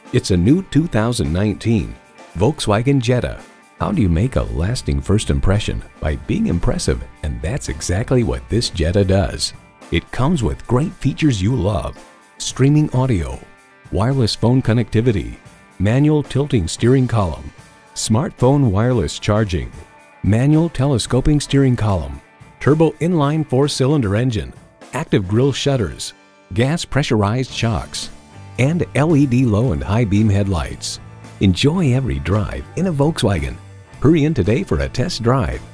It's a new 2019 Volkswagen Jetta. How do you make a lasting first impression? By being impressive, and that's exactly what this Jetta does. It comes with great features you love: streaming audio, wireless phone connectivity, manual tilting steering column, smartphone wireless charging, manual telescoping steering column, turbo inline 4-cylinder engine, active grille shutters, gas pressurized shocks, and LED low and high beam headlights. Enjoy every drive in a Volkswagen. Hurry in today for a test drive.